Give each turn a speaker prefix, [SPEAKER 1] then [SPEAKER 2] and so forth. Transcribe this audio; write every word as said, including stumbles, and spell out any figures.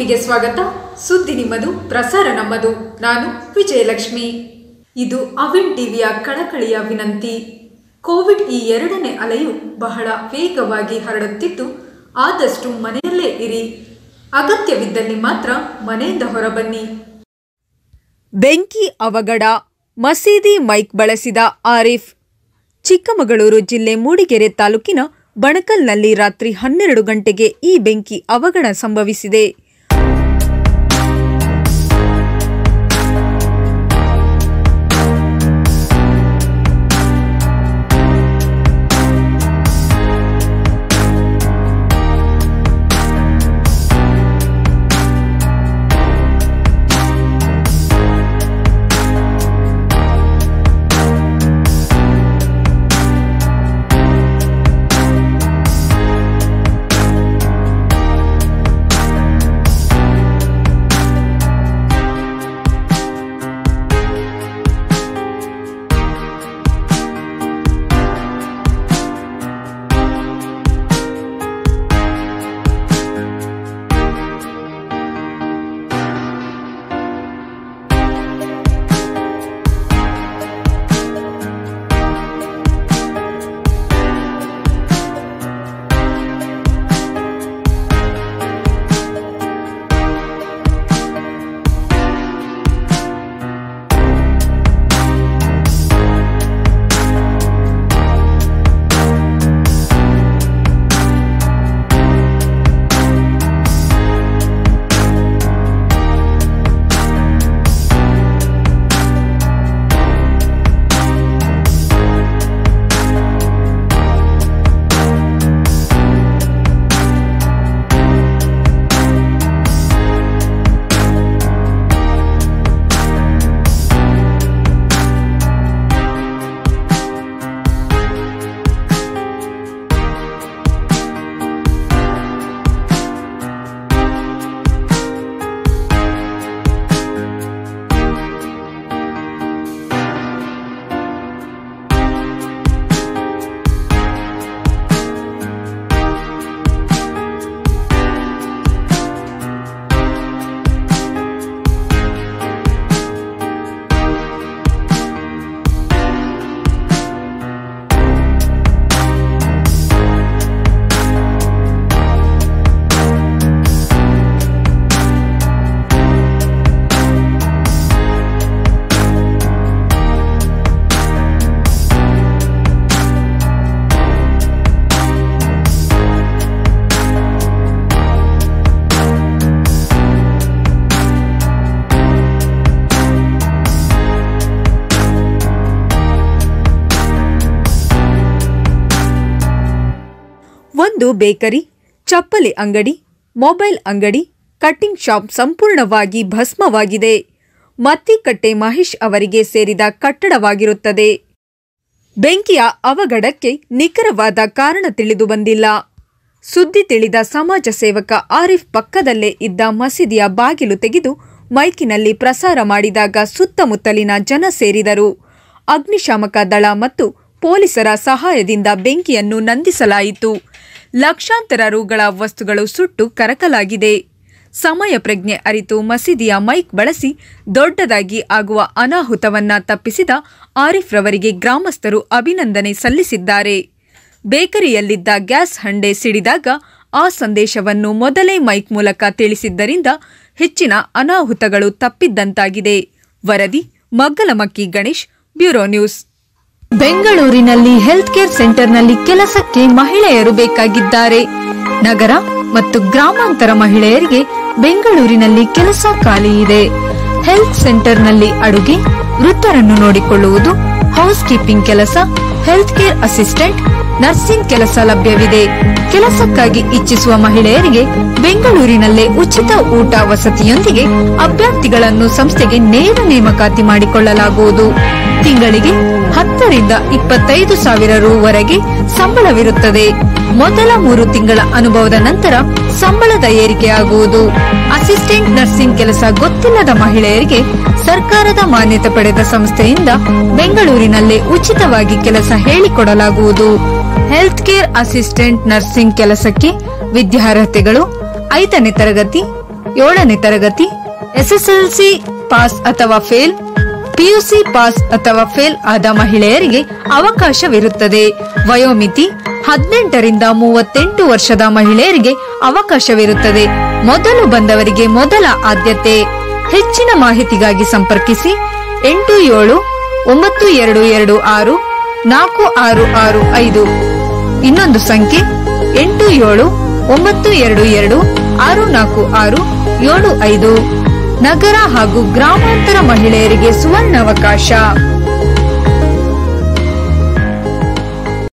[SPEAKER 1] ಟಿವಿಗೆ ಸ್ವಾಗತ. ಸುದ್ದಿ ನಿಮ್ಮದು, ಪ್ರಸಾರ ನಮ್ಮದು. ನಾನು ವಿಜಯಲಕ್ಷ್ಮಿ. ಇದು ಅವಿನ್ ಟಿವಿಯ ಕಳಕಳಿಯ ವಿನಂತಿ. ಕೋವಿಡ್ ಈ ಎರಡನೇ ಅಲೆಯು ಬಹಳ ವೇಗವಾಗಿ ಹರಡುತ್ತಿದ್ದು, ಆದಷ್ಟು ಮನೆಯಲ್ಲೇ ಇರಿ. ಅಗತ್ಯವಿದ್ದಲ್ಲಿ ಮಾತ್ರ ಮನೆಯಿಂದ ಹೊರಬನ್ನಿ.
[SPEAKER 2] ಬೆಂಕಿ ಅವಘಡ, ಮಸೀದಿ ಮೈಕ್ ಬಳಸಿದ ಆರಿಫ್. ಚಿಕ್ಕಮಗಳೂರು ಜಿಲ್ಲೆ ಮೂಡಿಗೆರೆ ತಾಲೂಕಿನ ಬಣಕಲ್ನಲ್ಲಿ ರಾತ್ರಿ ಹನ್ನೆರಡು ಗಂಟೆಗೆ ಈ ಬೆಂಕಿ ಅವಘಡ ಸಂಭವಿಸಿದೆ. ಒಂದು ಬೇಕರಿ, ಚಪ್ಪಲಿ ಅಂಗಡಿ, ಮೊಬೈಲ್ ಅಂಗಡಿ, ಕಟ್ಟಿಂಗ್ ಶಾಪ್ ಸಂಪೂರ್ಣವಾಗಿ ಭಸ್ಮವಾಗಿದೆ. ಮತ್ತಿಕಟ್ಟೆ ಮಹೇಶ್ ಅವರಿಗೆ ಸೇರಿದ ಕಟ್ಟಡವಾಗಿರುತ್ತದೆ. ಬೆಂಕಿಯ ಅವಘಡಕ್ಕೆ ನಿಖರವಾದ ಕಾರಣ ತಿಳಿದು ಬಂದಿಲ್ಲ. ಸುದ್ದಿ ತಿಳಿದ ಸಮಾಜ ಸೇವಕ ಆರಿಫ್ ಪಕ್ಕದಲ್ಲೇ ಇದ್ದ ಮಸೀದಿಯ ಬಾಗಿಲು ತೆಗೆದು ಮೈಕಿನಲ್ಲಿ ಪ್ರಸಾರ ಮಾಡಿದಾಗ ಸುತ್ತಮುತ್ತಲಿನ ಜನ ಸೇರಿದರು. ಅಗ್ನಿಶಾಮಕ ದಳ ಮತ್ತು ಪೊಲೀಸರ ಸಹಾಯದಿಂದ ಬೆಂಕಿಯನ್ನು ನಂದಿಸಲಾಯಿತು. ಲಕ್ಷಾಂತರ ರುಗಳ ವಸ್ತುಗಳು ಸುಟ್ಟು ಕರಕಲಾಗಿದೆ. ಸಮಯ ಪ್ರಜ್ಞೆ ಅರಿತು ಮಸೀದಿಯ ಮೈಕ್ ಬಳಸಿ ದೊಡ್ಡದಾಗಿ ಆಗುವ ಅನಾಹುತವನ್ನ ತಪ್ಪಿಸಿದ ಆರಿಫ್ ರವರಿಗೆ ಗ್ರಾಮಸ್ಥರು ಅಭಿನಂದನೆ ಸಲ್ಲಿಸಿದ್ದಾರೆ. ಬೇಕರಿಯಲ್ಲಿದ್ದ ಗ್ಯಾಸ್ ಹಂಡೆ ಸಿಡಿದಾಗ ಆ ಸಂದೇಶವನ್ನು ಮೊದಲೇ ಮೈಕ್ ಮೂಲಕ ತಿಳಿಸಿದ್ದರಿಂದ ಹೆಚ್ಚಿನ ಅನಾಹುತಗಳು ತಪ್ಪಿದ್ದಂತಾಗಿದೆ. ವರದಿ ಮಗ್ಗಲಮಕ್ಕಿ ಗಣೇಶ್, ಬ್ಯೂರೋ ನ್ಯೂಸ್. ಬೆಂಗಳೂರಿನಲ್ಲಿ ಹೆಲ್ತ್ ಕೇರ್ ಸೆಂಟರ್ನಲ್ಲಿ ಕೆಲಸಕ್ಕೆ ಮಹಿಳೆಯರು ಬೇಕಾಗಿದ್ದಾರೆ. ನಗರ ಮತ್ತು ಗ್ರಾಮಾಂತರ ಮಹಿಳೆಯರಿಗೆ ಬೆಂಗಳೂರಿನಲ್ಲಿ ಕೆಲಸ ಖಾಲಿ ಇದೆ. ಹೆಲ್ತ್ ಸೆಂಟರ್ನಲ್ಲಿ ಅಡುಗೆ, ವೃತ್ತರನ್ನು ನೋಡಿಕೊಳ್ಳುವುದು, ಹೌಸ್ ಕೀಪಿಂಗ್ ಕೆಲಸ, ಹೆಲ್ತ್ ಕೇರ್ ಅಸಿಸ್ಟೆಂಟ್, ನರ್ಸಿಂಗ್ ಕೆಲಸ ಲಭ್ಯವಿದೆ. ಕೆಲಸಕ್ಕಾಗಿ ಇಚ್ಛಿಸುವ ಮಹಿಳೆಯರಿಗೆ ಬೆಂಗಳೂರಿನಲ್ಲೇ ಉಚಿತ ಊಟ ವಸತಿಯೊಂದಿಗೆ ಅಭ್ಯರ್ಥಿಗಳನ್ನು ಸಂಸ್ಥೆಗೆ ನೇರ ನೇಮಕಾತಿ ಮಾಡಿಕೊಳ್ಳಲಾಗುವುದು. ತಿಂಗಳಿಗೆ ಹತ್ತರಿಂದ ಇಪ್ಪತ್ತೈದು ಸಾವಿರ ರುವರೆಗೆ ಸಂಬಳವಿರುತ್ತದೆ. ಮೊದಲ ಮೂರು ತಿಂಗಳ ಅನುಭವದ ನಂತರ ಸಂಬಳದ ಏರಿಕೆಯಾಗುವುದು. ಅಸಿಸ್ಟೆಂಟ್ ನರ್ಸಿಂಗ್ ಕೆಲಸ ಗೊತ್ತಿಲ್ಲದ ಮಹಿಳೆಯರಿಗೆ ಸರ್ಕಾರದ ಮಾನ್ಯತೆ ಪಡೆದ ಸಂಸ್ಥೆಯಿಂದ ಬೆಂಗಳೂರಿನಲ್ಲೇ ಉಚಿತವಾಗಿ ಕೆಲಸ ಹೇಳಿಕೊಡಲಾಗುವುದು. ಹೆಲ್ತ್ ಕೇರ್ ಅಸಿಸ್ಟೆಂಟ್ ನರ್ಸಿಂಗ್ ಕೆಲಸಕ್ಕೆ ವಿದ್ಯಾರ್ಹತೆಗಳು ಐದನೇ ತರಗತಿ, ಏಳನೇ ತರಗತಿ, ಎಸ್ಎಸ್ಎಲ್ಸಿ ಪಾಸ್ ಅಥವಾ ಫೇಲ್, ಪಿಯುಸಿ ಪಾಸ್ ಅಥವಾ ಫೇಲ್ ಆದ ಮಹಿಳೆಯರಿಗೆ ಅವಕಾಶವಿರುತ್ತದೆ. ವಯೋಮಿತಿ ಹದಿನೆಂಟರಿಂದ ಮೂವತ್ತೆಂಟು ವರ್ಷದ ಮಹಿಳೆಯರಿಗೆ ಅವಕಾಶವಿರುತ್ತದೆ. ಮೊದಲು ಬಂದವರಿಗೆ ಮೊದಲ ಆದ್ಯತೆ. ಹೆಚ್ಚಿನ ಮಾಹಿತಿಗಾಗಿ ಸಂಪರ್ಕಿಸಿ ಎಂಟು ಏಳು ಒಂಬತ್ತು ಎರಡು ಎರಡು ಆರು ನಾಲ್ಕು ಆರು ಆರು ಐದು. ಇನ್ನೊಂದು ಸಂಖ್ಯೆ ಎಂಟು ಏಳು ಒಂಬತ್ತು ಎರಡು ಎರಡು ಆರು ನಾಲ್ಕು ಆರು ಏಳು ಐದು. ನಗರ ಹಾಗೂ ಗ್ರಾಮಾಂತರ ಮಹಿಳೆಯರಿಗೆ ಸುವರ್ಣಾವಕಾಶ.